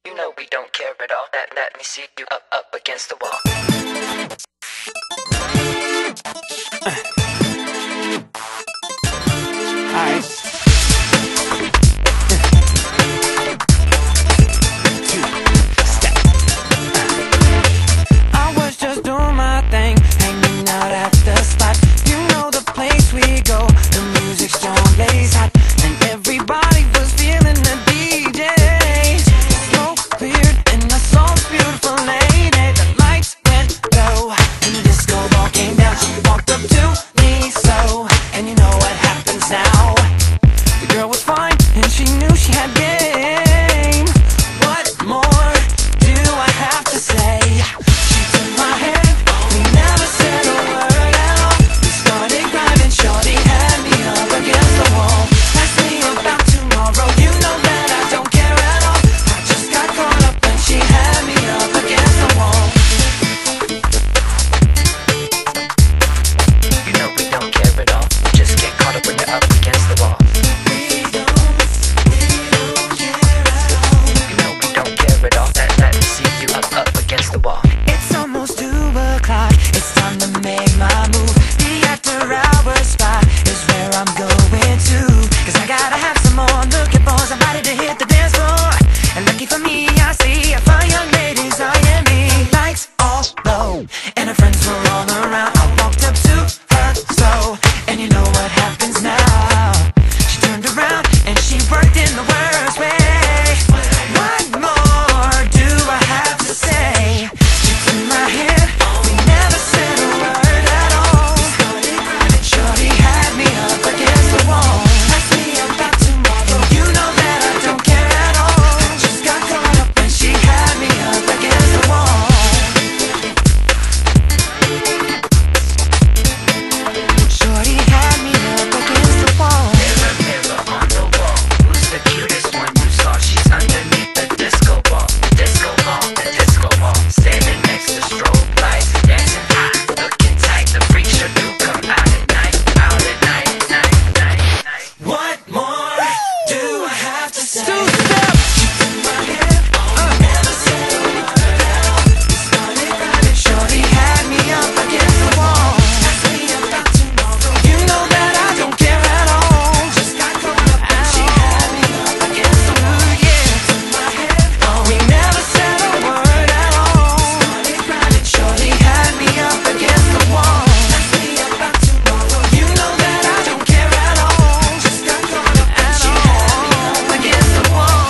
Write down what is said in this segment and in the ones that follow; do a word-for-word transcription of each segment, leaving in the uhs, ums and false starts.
You know we don't care at all. Let, let me see you up, up against the wall. Alright. I was just doing my thing, hanging out at the spot. You know the place we go, the music's strong, blaze hot, and everybody was feeling the D J. Smoke cleared and I saw this beautiful lady. The lights went low and the disco ball came down. She walked up to me so, and you know what happens now. The girl was fine and she knew she had game. What more do I have to say? She took my hand, we never said a word at all. We started grinding, shorty had me up against the wall. Ask me about tomorrow, you know that I don't care at all. I just got caught up when she had me up against the wall. You know we don't care at all. You just get caught up when you're up against the wall. Against the wall. It's almost two o'clock, it's time to make my move. The after hours spot is where I'm going to, cause I gotta have some more looking for somebody to hit the dance floor. And lucky for me, I see a fine young ladies eyeing me. Lights all low, and her friends were all around. I walked up to her so, and you know what happens now. She turned around and she worked in the worst way. What more do I have to say? She took my hand, we never said a word at all. Shorty had me up against the wall. Ask me about tomorrow, you know that I don't care at all. Just got caught up when she had me up against the wall. Shorty had me up against the wall. Mirror, mirror on the wall, who's the cutest one you saw? She's underneath the disco ball, the disco ball, the disco ball. Standing next to strobe lights, dancing hot, looking tight. The freak sure do come out at night, out at night, night, night, night. What more do I have to say? She took my hand, we never said a word at all. We started riding, shorty had me up against the wall. Ask me about tomorrow, you know that I don't care at all. Just got caught up and she had me up against the wall. Yeah, took my hand, we never said a word at all. Started riding, shorty had me up against the wall. Ask me about tomorrow, you know that I don't care at all. Just got caught up and she had me up against the wall.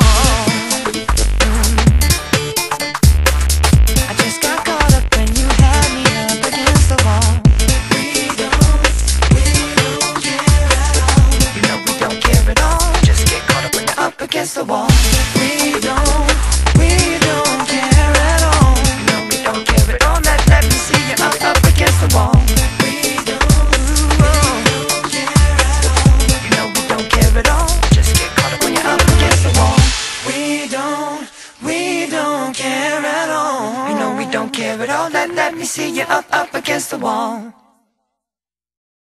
I just got caught up when you had me up against the wall. We don't, we don't care at all. You know we don't care at all. Just get caught up when you're up against the wall. We don't, we don't care at all. You know we don't care at all. Let, let me see you up, up against the wall. We don't, we don't care at all. You know we don't care at all. Just get caught up when you're up against the wall. We don't, we don't care at all. You know we don't care at all. Let, let me see you up, up against the wall.